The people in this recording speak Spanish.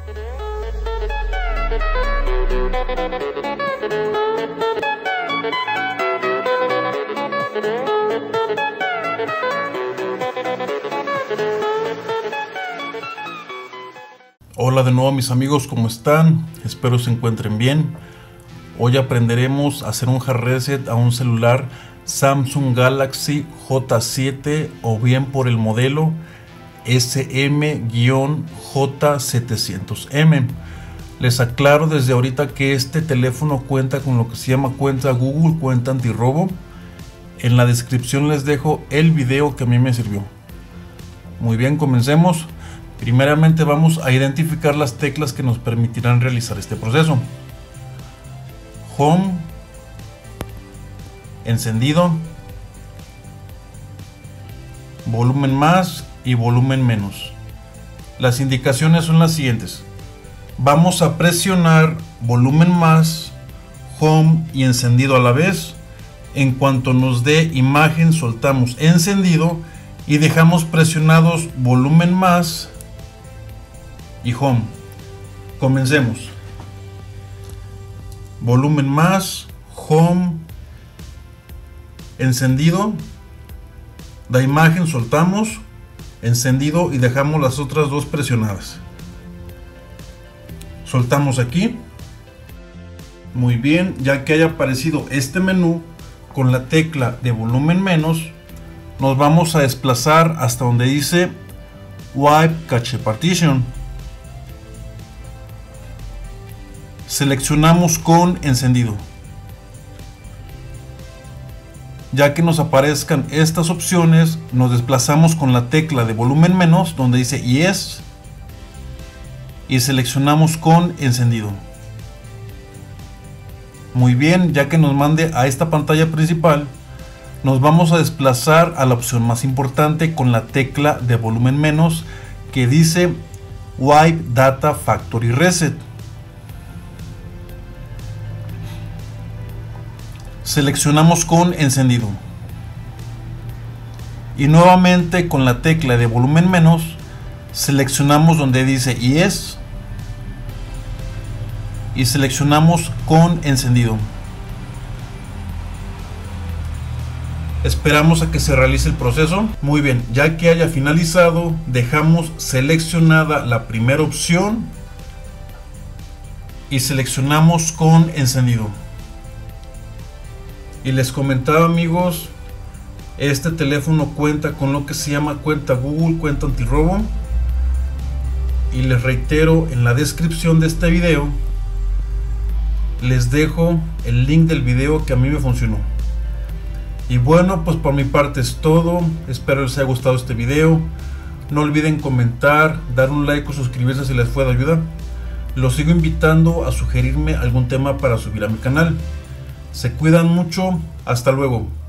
Hola de nuevo mis amigos, ¿cómo están? Espero se encuentren bien. Hoy aprenderemos a hacer un hard reset a un celular Samsung Galaxy J7 o bien por el modelo SM-J700M. Les aclaro desde ahorita que este teléfono cuenta con lo que se llama cuenta Google, cuenta antirrobo. En la descripción les dejo el video que a mí me sirvió. Muy bien, comencemos. Primeramente vamos a identificar las teclas que nos permitirán realizar este proceso. Home, encendido, volumen más y volumen menos. Las indicaciones son las siguientes. Vamos a presionar volumen más, home y encendido a la vez. En cuanto nos dé imagen, soltamos encendido y dejamos presionados volumen más y home. Comencemos. Volumen más, home, encendido, da imagen, soltamos, encendido y dejamos las otras dos presionadas. Soltamos aquí. Muy bien, ya que haya aparecido este menú con la tecla de volumen menos, nos vamos a desplazar hasta donde dice Wipe Cache Partition. Seleccionamos con encendido. Ya que nos aparezcan estas opciones, nos desplazamos con la tecla de volumen menos donde dice Yes y seleccionamos con encendido. Muy bien, ya que nos mande a esta pantalla principal, nos vamos a desplazar a la opción más importante con la tecla de volumen menos que dice Wipe Data Factory Reset. Seleccionamos con encendido y nuevamente con la tecla de volumen menos seleccionamos donde dice Yes y seleccionamos con encendido. Esperamos a que se realice el proceso. Muy bien, ya que haya finalizado, dejamos seleccionada la primera opción y seleccionamos con encendido. Y les comentaba, amigos, este teléfono cuenta con lo que se llama cuenta Google, cuenta antirrobo. Y les reitero, en la descripción de este video les dejo el link del video que a mí me funcionó. Y bueno, pues por mi parte es todo. Espero les haya gustado este video. No olviden comentar, dar un like o suscribirse si les fue de ayuda. Los sigo invitando a sugerirme algún tema para subir a mi canal. Se cuidan mucho, hasta luego.